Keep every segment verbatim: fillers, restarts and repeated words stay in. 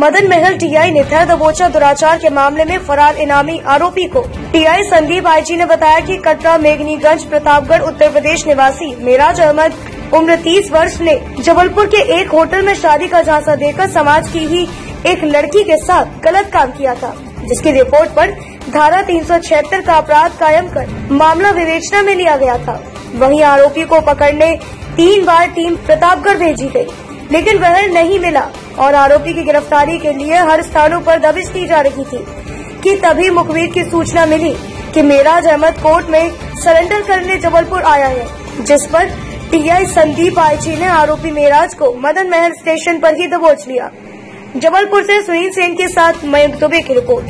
Madan Mahal TI ने धर दबोचा दुराचार के मामले में फरार इनामी आरोपी को टीआई संदीप आईजी ने बताया कि कटरा मेघनीगंज प्रतापगढ़ उत्तर प्रदेश निवासी मेराज अहमद उम्र तीस वर्ष ने जबलपुर के एक होटल में शादी का झांसा देकर समाज की ही एक लड़की के साथ गलत काम किया था, जिसकी रिपोर्ट पर धारा तीन सौ छिहत्तर का अपराध कायम कर मामला विवेचना में लिया गया था। वहीं आरोपी को पकड़ने तीन बार टीम प्रतापगढ़ भेजी गई, लेकिन वह नहीं मिला और आरोपी की गिरफ्तारी के लिए हर स्थानों पर दबिश दी जा रही थी कि तभी मुखबिर की सूचना मिली कि मेराज अहमद कोर्ट में सरेंडर करने जबलपुर आया है, जिस पर टीआई संदीप आईजी ने आरोपी मेराज को मदन महल स्टेशन पर ही दबोच लिया। जबलपुर से सुनील सेन के साथ मयंक दुबे की रिपोर्ट।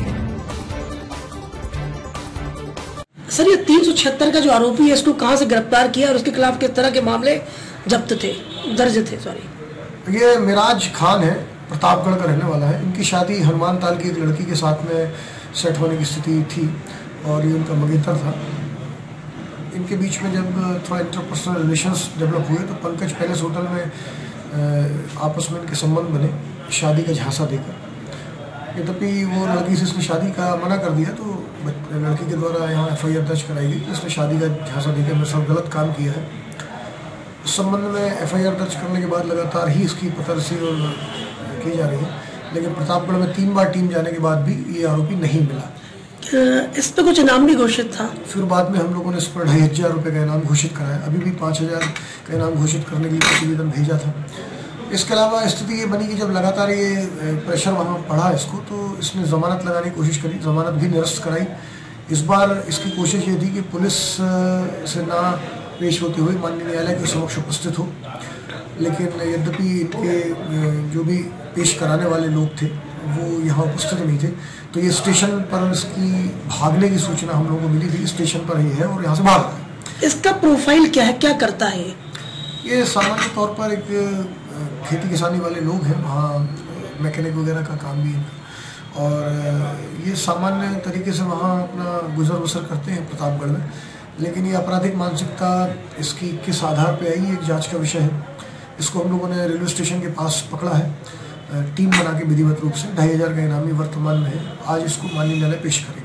सर, ये तीन सौ छिहत्तर का जो आरोपी है, इसको कहां से गिरफ्तार किया और उसके खिलाफ किस तरह के मामले जब्त थे, दर्ज थे? सॉरी, ये मेराज खान है, प्रतापगढ़ का रहने वाला है। इनकी शादी हनुमान ताल की एक लड़की के साथ में सेट होने की स्थिति थी और ये उनका मंगेतर था। इनके बीच में जब थोड़ा इंटरपर्सनल रिलेशंस डेवलप हुए तो पंकज पैलेस होटल में आपस में इनके संबंध बने शादी का झांसा देकर। यद्यपि वो लड़की से इसने शादी का मना कर दिया तो लड़की के द्वारा यहाँ एफ आई आर दर्ज कराई गई कि इसने शादी का झांसा देकर मेरे साथ गलत काम किया है। उस संबंध में एफ आई आर दर्ज करने के बाद लगातार ही इसकी पतरसी और की जा रही है, लेकिन प्रतापगढ़ में तीन बार टीम जाने के बाद भी ये आरोपी नहीं मिला। इस पे कुछ इनाम भी घोषित था? फिर बाद में हम लोगों ने इस पर ढाई हजार रुपये का इनाम घोषित कराया। अभी भी पाँच हजार का इनाम घोषित करने के लिए प्रतिवेदन भेजा था। इसके अलावा स्थिति ये बनी कि जब लगातार ये प्रेशर वहाँ पड़ा इसको, तो इसने जमानत लगाने की कोशिश करी, जमानत भी निरस्त कराई। इस बार इसकी कोशिश ये थी कि पुलिस से ना पेश होते हुए माननीय न्यायालय के समक्ष उपस्थित हो, लेकिन यद्यपि इनके जो भी पेश कराने वाले लोग थे वो यहाँ उपस्थित नहीं थे, तो ये स्टेशन पर इसकी भागने की सूचना हम लोगों को मिली थी। स्टेशन पर ही है और यहाँ से भाग रहा है। इसका प्रोफाइल क्या है, क्या करता है? ये सामान्य तौर पर एक खेती किसानी वाले लोग हैं, वहाँ मैकेनिक वगैरह का काम भी है और ये सामान्य तरीके से वहाँ अपना गुजर बसर करते हैं प्रतापगढ़ में। लेकिन ये आपराधिक मानसिकता इसकी किस आधार पे आई, एक जांच का विषय है। इसको हम लोगों ने रेलवे स्टेशन के पास पकड़ा है, टीम बना के विधिवत रूप से ढाई हजार का इनामी वर्तमान में है। आज इसको माननीय न्यायालय पेश करेंगे।